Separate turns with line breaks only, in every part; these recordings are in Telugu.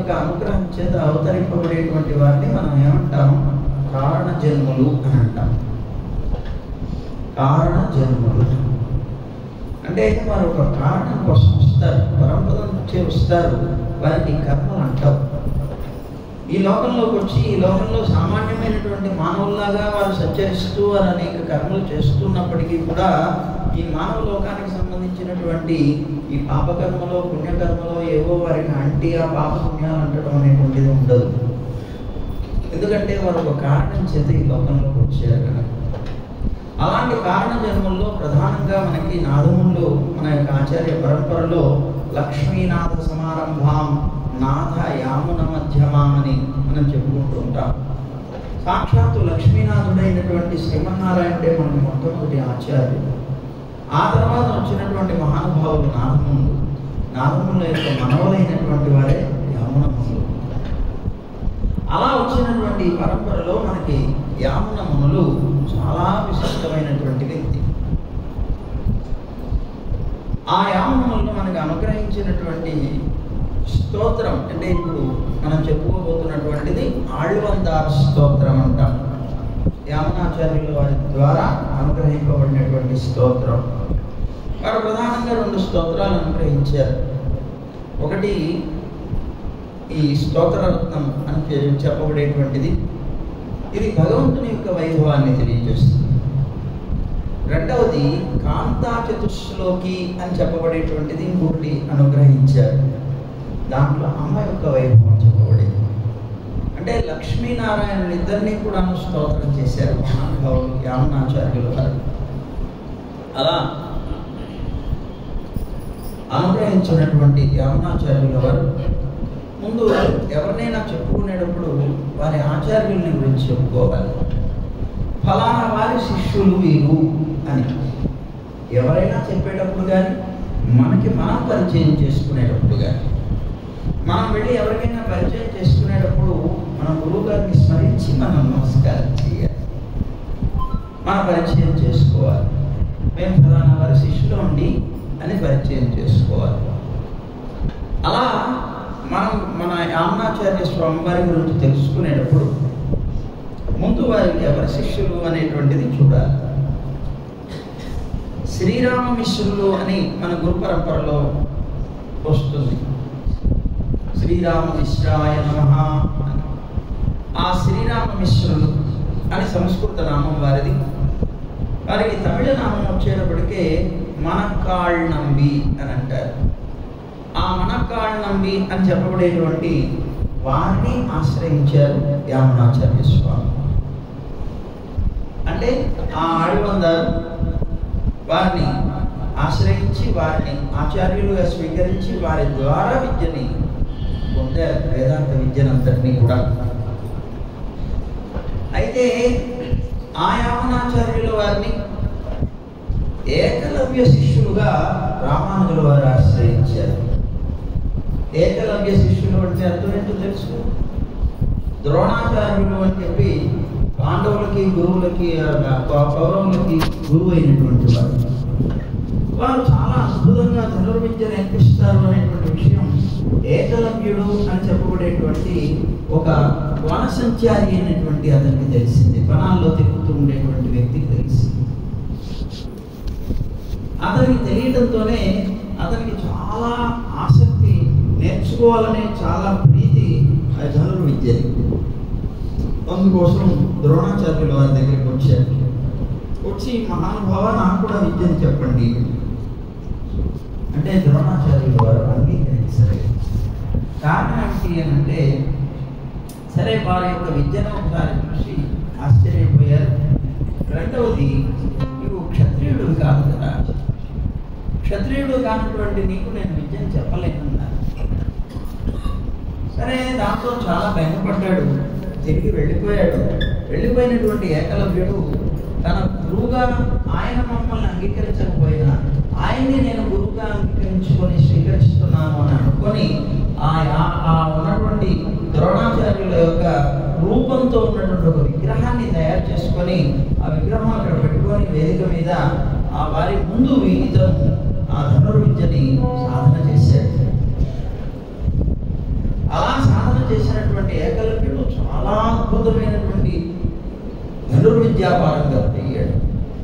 యొక్క అనుగ్రహం చేత అవతరింపబడేటువంటి వారిని మనం ఏమంటాం? కారణ జన్ములు అని అంటాం. కారణ జన్ములు అంటే వారు ఒక కారణం కోసం వస్తారు, పరంపర నుంచి వస్తారు, వారికి కర్మలు అంటారు. ఈ లోకంలోకి వచ్చి ఈ లోకంలో సామాన్యమైనటువంటి మానవుల్లాగా వారు సంచరిస్తూ వారు అనేక కర్మలు చేస్తున్నప్పటికీ కూడా ఈ మానవ లోకానికి సంబంధించినటువంటి ఈ పాపకర్మలో పుణ్యకర్మలో ఏవో వారికి అంటి ఆ పాప పుణ్యాలు అంటడం అనేటువంటిది ఉండదు. ఎందుకంటే వారు ఒక కారణం చేత ఈ లోకంలోకి వచ్చారు కనుక. అలాంటి కారణ జన్మల్లో ప్రధానంగా మనకి నాదముల్లో మన యొక్క ఆచార్య పరంపరలో లక్ష్మీనాథ సమారంభాం నాథ యామున మధ్యమా అని మనం చెప్పుకుంటూ ఉంటాం. సాక్షాత్తు లక్ష్మీనాథుడైనటువంటి శ్రీమన్నారాయణుడే మనకి మొట్టమొదటి ఆచార్యుడు. ఆ తర్వాత వచ్చినటువంటి మహానుభావులు నాదముల యొక్క మనవలైనటువంటి వారే యామునములు. అలా వచ్చినటువంటి పరంపరలో మనకి యామునములు చాలా విశిష్టమైనటువంటి వ్యక్తి. ఆ యామునములను మనకు అనుగ్రహించినటువంటి స్తోత్రం అంటే ఇప్పుడు మనం చెప్పుకోబోతున్నటువంటిది ఆళ్వందార్ స్తోత్రం అంటాం. యామునాచార్యుల వారి ద్వారా అనుగ్రహింపబడినటువంటి స్తోత్రం. వారు ప్రధానంగా 2 స్తోత్రాలు అనుగ్రహించారు. ఒకటి ఈ స్తోత్రరత్నం అని చెప్పబడేటువంటిది, ఇది భగవంతుని యొక్క వైభవాన్ని తెలియజేస్తుంది. రెండవది కాంతా చతుశ్లోకి అని చెప్పబడేటువంటిది ఇంకొకటి అనుగ్రహించారు. దాంట్లో అమ్మ యొక్క వైభవం చెప్పబడింది. అంటే లక్ష్మీనారాయణులు ఇద్దరినీ కూడా స్తోత్రం చేశారు మహానుభావులు యామునాచార్యులు వారు. అలా అనుగ్రహించినటువంటి యామునాచార్యుల వారు ముందు ఎవరినైనా చెప్పుకునేటప్పుడు వారి ఆచార్యుల్ని గురించి చెప్పుకోవాలి. ఫలానా వారి శిష్యులు వీరు అని ఎవరైనా చెప్పేటప్పుడు కానీ మనకి మనం పరిచయం చేసుకునేటప్పుడు కానీ మనం వెళ్ళి ఎవరికైనా పరిచయం చేసుకునేటప్పుడు మన గురువు గారిని స్మరించి మనం నమస్కారం చేయాలి, మన పరిచయం చేసుకోవాలి. మేము ఫలానా వారి శిష్యులు ఉండి అని పరిచయం చేసుకోవాలి. అలా మనం మన యామునాచార్య స్వామి వారి గురించి తెలుసుకునేటప్పుడు ముందు వారికి ఎవరి శిష్యులు అనేటువంటిది చూడాలి. శ్రీరామ మిశ్రులు అని మన గురు పరంపరలో వస్తుంది. శ్రీరామ మిశ్రాయ నమః. ఆ శ్రీరామ మిశ్రులు అని సంస్కృత నామం వారిది. వారికి తమిళ నామం వచ్చేటప్పటికే మనక్కాళ్ నంబి అని అంటారు. ఆ మనక్కాళ్ నంబి అని చెప్పబడేటువంటి వారిని ఆశ్రయించారు యామునాచార్య స్వామి. అంటే ఆ ఆళ్వందారు వారిని ఆశ్రయించి వారిని ఆచార్యులుగా స్వీకరించి వారి ద్వారా విద్యని పొందారు, వేదాంత విద్యనంతటినీ కూడా. అయితే ఆ యామునాచార్యుల వారిని ఏకలవ్య శిష్యులుగా రామానుజుల వారు ఆశ్రయించారు. ఏకలవ్య శిష్యులు అంటే అర్థం ఏంటో తెలుసు. ద్రోణాచార్యులు అని చెప్పి పాండవులకి గురువులకి కౌరవులకి గురువు అయినటువంటి వారు. వారు చాలా అద్భుతంగా ధనుర్విద్య నేర్పిస్తారు అనేటువంటి విషయం ఏకలవ్యుడు అని చెప్పబడేటువంటి ఒక వనసంచారి అయినటువంటి అతనికి తెలిసింది. వనాల్లో తిరుగుతూ ఉండేటువంటి వ్యక్తికి తెలిసింది. అతనికి తెలియడంతోనే అతనికి చాలా ఆసక్తి, నేర్చుకోవాలనే చాలా ప్రీతి ధనుర్విద్యని. అందుకోసం ద్రోణాచార్యుల వారి దగ్గరికి వచ్చారు. వచ్చి మహానుభావ నాకు కూడా విద్యను చెప్పండి అంటే ద్రోణాచార్యుల వారు అంగీకరించారు. కారణం ఏంటి అని అంటే సరే వారి యొక్క విద్యను ఒకసారి చూసి ఆశ్చర్యపోయారు. రెండవది నీవు క్షత్రియుడు కాదు కదా, క్షత్రియుడు కానటువంటి నీకు నేను విద్యను చెప్పలేనన్నారు. సరే దాంతో చాలా బెంగపడ్డాడు, తిరిగి వెళ్ళిపోయాడు. వెళ్ళిపోయినటువంటి ఏకలవ్యుడు తన గురువుగా ఆయన మమ్మల్ని అంగీకరించకపోయినా ఆయన్ని నేను గురువుగా అంగీకరించుకొని స్వీకరిస్తున్నాను అని అనుకొని ఆ ఉన్నటువంటి ద్రోణాచార్యుల యొక్క రూపంతో ఉన్నటువంటి ఒక విగ్రహాన్ని తయారు చేసుకొని ఆ విగ్రహం అక్కడ పెట్టుకొని వేదిక మీద ఆ వారి ముందు ఇతను ఆ ధనుర్విద్యని సాధన చేశాడు. అలా చేసినటువంటి ఏకలవ్యుడు చాలా అద్భుతమైనటువంటి ధనుర్విద్యాపారంగా అయ్యాడు.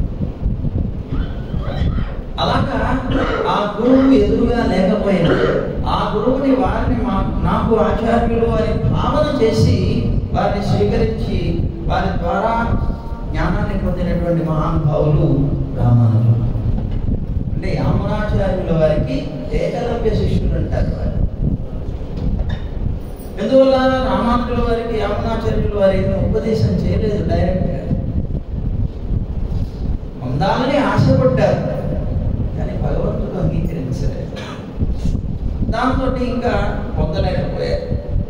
అలాగా ఆ గురువు ఎదురుగా లేకపోయినా ఆ గురువుని వారిని నాకు ఆచార్యులు అని భావన చేసి వారిని స్వీకరించి వారి ద్వారా జ్ఞానాన్ని పొందినటువంటి మహానుభావులు రామానుజులు. అంటే యామునాచార్యుల వారికి ఏకలవ్య శిష్యులు అంటారు వారు. ఎందువల్ల రామానుజుల వారికి యామునాచార్యుల వారికి ఉపదేశం చేయలేదు, డైరెక్ట్గా పొందాలని ఆశపడ్డారు, కానీ భగవంతుడు అంగీకరించలేదు. దాంతో ఇంకా పొందలేకపోయారు.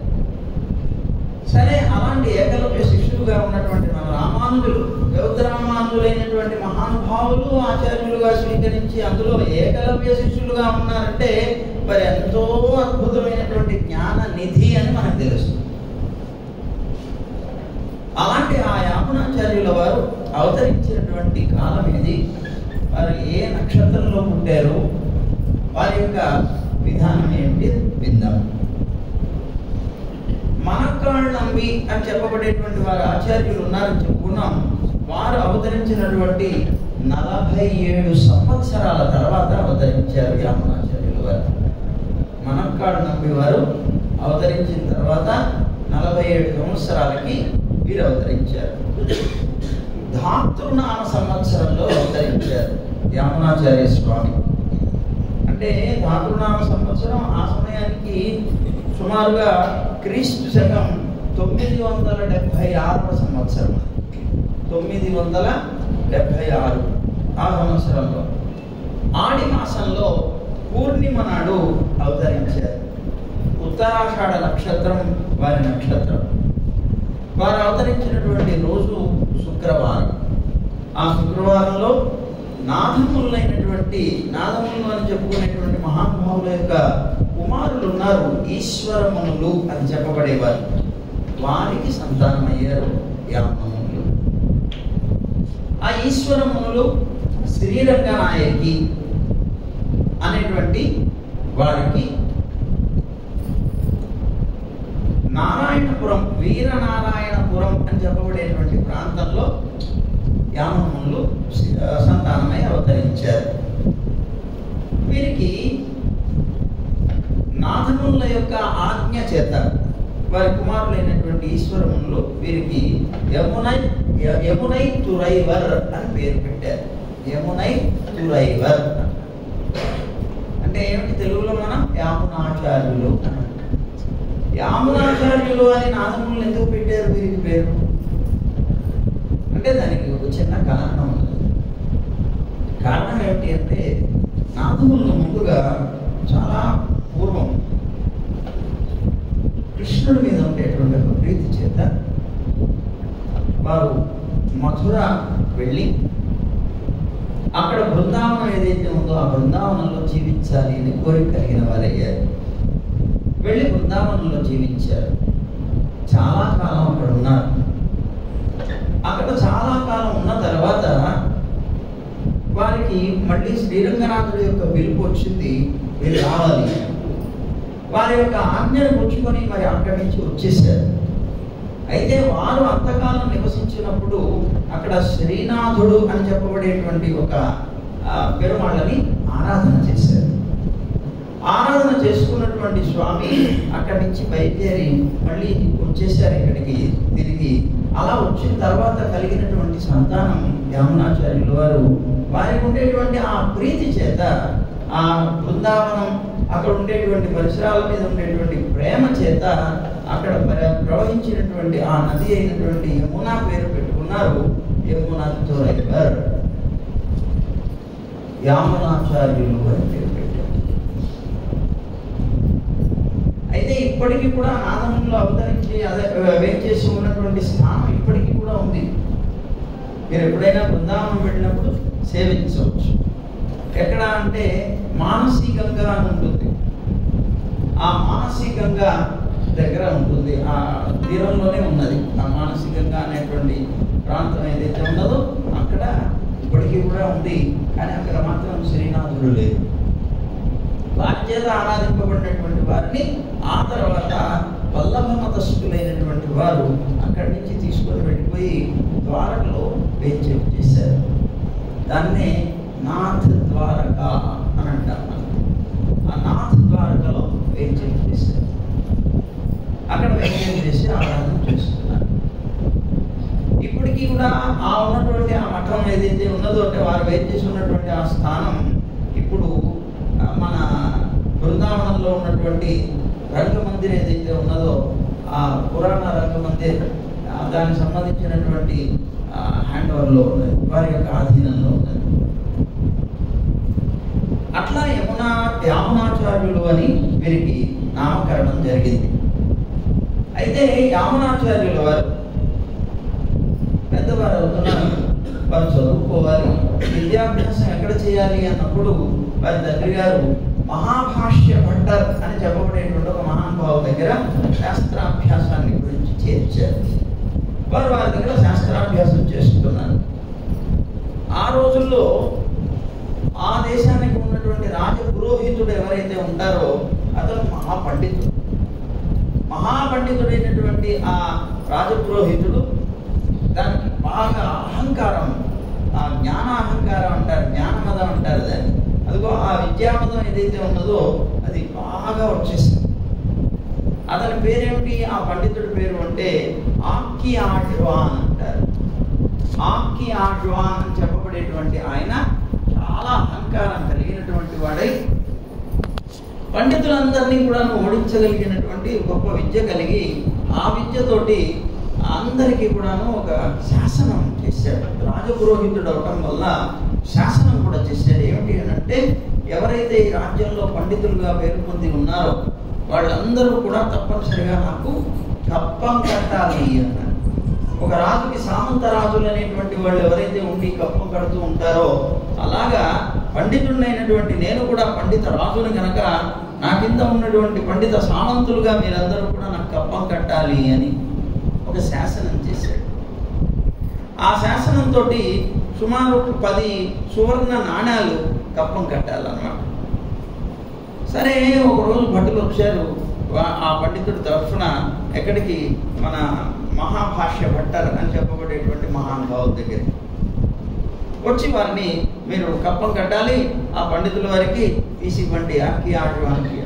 సరే, అలాంటి ఏకలవ్య శిష్యులుగా ఉన్నటువంటి మన రామానుజులు రామానుజులైనటువంటి మహానుభావులు ఆచార్యులుగా స్వీకరించి అందులో ఏకలవ్య శిష్యులుగా ఉన్నారంటే మరి ఎంతో అద్భుతమైనటువంటి జ్ఞాన నిధి అని మనకు తెలుస్తుంది. అలాంటి ఆ యామునాచార్యుల వారు అవతరించినటువంటి కాలం ఇది. వారు ఏ నక్షత్రంలో పుట్టారు, వారి యొక్క విధానం ఏంటి విందాం. మనక్కాళ్ళంబి అని చెప్పబడేటువంటి వారు ఆచార్యులు ఉన్నారని చెప్పుకున్నాం. వారు అవతరించినటువంటి 47 సంవత్సరాల తర్వాత అవతరించారు యామునాచార్యులు వారు. మనక్కాళ్ళంబి వారు అవతరించిన తర్వాత 47 సంవత్సరాలకి వీరు అవతరించారు. ధాతృనామ సంవత్సరంలో అవతరించారు యామునాచార్య స్వామి. అంటే ధాతృనామ సంవత్సరం ఆ సమయానికి సుమారుగా క్రీస్తు శకం 976 సంవత్సరం. 976 ఆ సంవత్సరంలో ఆడి మాసంలో పూర్ణిమ నాడు అవతరించారు. ఉత్తరాషాఢ నక్షత్రం వారి నక్షత్రం. వారు అవతరించినటువంటి రోజు శుక్రవారం. ఆ శుక్రవారంలో నాదములైనటువంటి నాదములు అని చెప్పుకునేటువంటి మహానుభావుల యొక్క కుమారులు ఉన్నారు, ఈశ్వరమునులు అని చెప్పబడేవారు. వారికి సంతానమయ్యారు యామమునులు. ఆ ఈశ్వరమునులు శ్రీరంగనాయకి అనేటువంటి వారికి నారాయణపురం, వీరనారాయణపురం అని చెప్పబడేటువంటి ప్రాంతంలో యామమునులు సంతానమై అవతరించారు. వీరికి నాథముల యొక్క ఆజ్ఞ చేత వారి కుమారులైనటువంటి ఈశ్వరమునులు వీరికి యమునై తురైవర్ అని పేరు పెట్టారు. యమునై తురైవర్ అంటే ఏమిటి తెలుగులో మనం యామునాచార్యులు. యామునాచార్యులు అని నాథములు ఎందుకు పెట్టారు వీరికి పేరు అంటే దానికి ఒక చిన్న కారణం ఉంది. కారణం ఏమిటి అంటే నాథములు ముందుగా చాలా పూర్వం కృష్ణుడి మీద ఉండేటువంటి ఒక ప్రీతి చేత వారు మథుర వెళ్ళి అక్కడ బృందావనం ఏదైతే ఉందో ఆ బృందావనంలో జీవించాలి అని కోరిక కలిగిన వారయ్యారు. వెళ్ళి బృందావనంలో జీవించారు. చాలా కాలం అక్కడ ఉన్నారు. అక్కడ చాలా కాలం ఉన్న తర్వాత వారికి మళ్ళీ శ్రీరంగనాథుడి యొక్క పిలుపు వచ్చింది, వీళ్ళు రావాలి. వారి యొక్క ఆజ్ఞను పుచ్చుకొని మరి అక్కడి నుంచి వచ్చేసారు. అయితే వారు అంతకాలం నివసించినప్పుడు అక్కడ శ్రీనాథుడు అని చెప్పబడేటువంటి ఒక పెరుమాళ్ళని ఆరాధన చేశారు. ఆరాధన చేసుకున్నటువంటి స్వామి అక్కడి నుంచి బయలుదేరి మళ్ళీ వచ్చేసారు ఇక్కడికి తిరిగి. అలా వచ్చిన తర్వాత కలిగినటువంటి సంతానం యామునాచార్యులు వారు వారికి ఉండేటువంటి ఆ ప్రీతి చేత ఆ బృందావనం అక్కడ ఉండేటువంటి పరిసరాల మీద ఉండేటువంటి ప్రేమ చేత అక్కడ ప్రవహించినటువంటి ఆ నది అయినటువంటి యమునా పేరు పెట్టుకున్నారు. యమునా తురైవర్, యామునాచార్యులు అని పేరు పెట్టారు. అయితే ఇప్పటికీ కూడా నాదములో అవతరించి వేంచేసి ఉన్నటువంటి స్థానం ఇప్పటికీ కూడా ఉంది. మీరు ఎప్పుడైనా బృందావనం వెళ్ళినప్పుడు సేవించవచ్చు. ఎక్కడ అంటే మానసికంగా అని ఉంటుంది. ఆ మానసికంగా దగ్గర ఉంటుంది, ఆ తీరంలోనే ఉన్నది. ఆ మానసికంగా అనేటువంటి ప్రాంతం ఏదైతే ఉన్నదో అక్కడ ఇప్పటికీ కూడా ఉంది. కానీ అక్కడ మాత్రం శ్రీనాథుడు లేదు. వారి చేత ఆరాధింపబడినటువంటి వారిని ఆ తర్వాత వల్లభ మత వారు అక్కడి నుంచి తీసుకొని వెళ్ళిపోయి ద్వారకలో వేంచేపు చేశారు. దాన్నే నాథ్ ద్వారక అని అంటారు. ఆ నాథ్ ద్వారకలో వేంచేపు చేశారు. అక్కడ వేంచేపు చేసి ఆరాధన చేస్తున్నారు. ఇప్పటికీ కూడా ఆ ఉన్నటువంటి ఆ మఠం ఏదైతే ఉన్నదో అంటే వారు వేంచేసి ఉన్నటువంటి ఆ స్థానం ఇప్పుడు మన బృందావనంలో ఉన్నటువంటి రంగమందిర్ ఏదైతే ఉన్నదో ఆ పురాణ రంగమందిర్ దానికి సంబంధించినటువంటి హ్యాండ్ ఓవర్లో ఉన్నది, వారి యొక్క ఆధీనంలో ఉన్నది. అట్లా యామునాచార్యులు అని వీరికి నామకరణం జరిగింది. అయితే యామునాచార్యుల వారు పెద్దవారు అవుతున్నారు, వారు చదువుకోవాలి, విద్యాభ్యాసం ఎక్కడ చేయాలి అన్నప్పుడు వారి తండ్రి గారు మహాభాష్య భట్టర్ అని చెప్పబడేటువంటి ఒక మహానుభావు దగ్గర శాస్త్రాభ్యాసాన్ని గురించి చేర్చారు. వారు వారి దగ్గర శాస్త్రాభ్యాసం చేస్తున్నారు. ఆ రోజుల్లో ఆ దేశానికి ఉన్నటువంటి రాజ పురోహితుడు ఎవరైతే ఉంటారో అతను మహాపండితుడైనటువంటి ఆ రాజపురోహితుడు దానికి బాగా అహంకారం, ఆ జ్ఞానాహంకారం అంటారు, జ్ఞానమదం అంటారు దాన్ని. అదిగో ఆ విద్యామదం ఏదైతే ఉన్నదో అది బాగా వచ్చేసింది. అతని పేరేమిటి? ఆ పండితుడి పేరు అంటే ఆక్కి ఆడ్వాన్ అంటారు. ఆక్కి ఆడ్వాన్ అని చెప్పబడేటువంటి ఆయన చాలా అహంకారం కలిగినటువంటి వాడై పండితులందరినీ కూడా ఓడించగలిగినటువంటి గొప్ప విద్య కలిగి ఆ విద్యతోటి అందరికీ కూడాను ఒక శాసనం చేశాడు. రాజపురోహితుడు అవటం వల్ల శాసనం కూడా చేశాడు. ఏమిటి అంటే ఎవరైతే ఈ రాజ్యంలో పండితులుగా పేరు పొంది ఉన్నారో వాళ్ళందరూ కూడా తప్పనిసరిగా నాకు కప్పం కట్టాలి అన్నారు. ఒక రాజుకి సామంత రాజులు అనేటువంటి వాళ్ళు ఎవరైతే ఉండి కప్పం కడుతూ ఉంటారో అలాగా పండితుడినైనటువంటి నేను కూడా పండిత రాజుని కనుక నా కింద ఉన్నటువంటి పండిత సామంతులుగా మీరందరూ కూడా నాకు కప్పం కట్టాలి అని ఒక శాసనం చేశాడు. ఆ శాసనంతో సుమారు 10 సువర్ణ నాణ్యాలు కప్పం కట్టాలన్నమాట. సరే ఒకరోజు భటులు వచ్చారు ఆ పండితుడి తరఫున ఎక్కడికి, మన మహాభాష్య భట్టర్ అని చెప్పబడేటువంటి మహానుభావుల దగ్గర వచ్చి వారిని మీరు కప్పం కట్టాలి, ఆ పండితుల వారికి తీసి ఇవ్వండి ఆకి ఆడవానికి.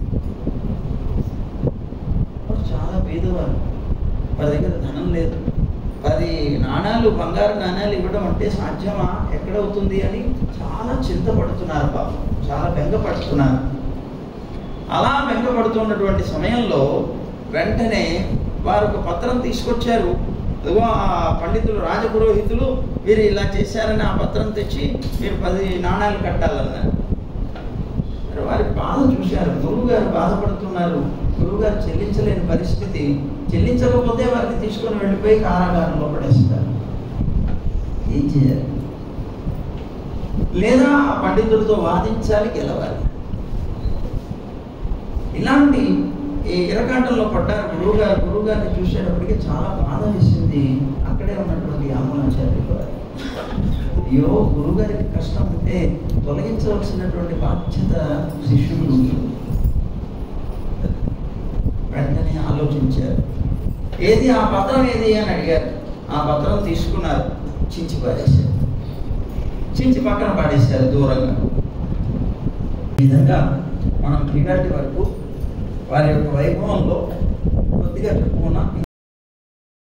చాలా పేదవారు, వారి దగ్గర ధనం లేదు. 10 నాణాలు, బంగారు నాణాలు ఇవ్వడం అంటే సాధ్యమా, ఎక్కడవుతుంది అని చాలా చింతపడుతున్నారు, పాపం చాలా బెంగపడుతున్నారు. అలా బెంగపడుతున్నటువంటి సమయంలో వెంటనే వారు ఒక పత్రం తీసుకొచ్చారు. అదిగో ఆ పండితులు రాజపురోహితులు వీరు ఇలా చేశారని ఆ పత్రం తెచ్చి మీరు 10 నాణాలు కట్టాలన్నారు. వారి బాధ చూశారు, గురువుగారు బాధపడుతున్నారు, గురువుగారు చెల్లించలేని పరిస్థితి, చెల్లించకపోతే వారిని తీసుకొని వెళ్ళిపోయి కారాగారంలో పడేస్తారు. ఏం చేయాలి? లేదా ఆ పండితులతో వాదించాలి, గెలవాలి. ఇలాంటి ఈ ఇరకాటంలో పడ్డారు గురువుగారు. గురువుగారిని చూసేటప్పటికి చాలా బాధ వేసింది. అక్కడే ఉన్నటువంటి యామునాచార్యులు వారు, అయ్యో గురువుగారికి కష్టం ఉంటే తొలగించవలసినటువంటి బాధ్యత శిష్యుడు ఉంటుంది. వెంటనే ఆలోచించారు, ఏది ఆ పత్రం ఏది అని అడిగారు. ఆ పత్రం తీసుకున్నారు, చించి పారేశారు, చించి పక్కన పాడేశారు దూరంగా. ఈ విధంగా మనం క్రీడాటి వరకు వారి యొక్క వైభవంలో కొద్దిగా చెప్పుకున్నాం.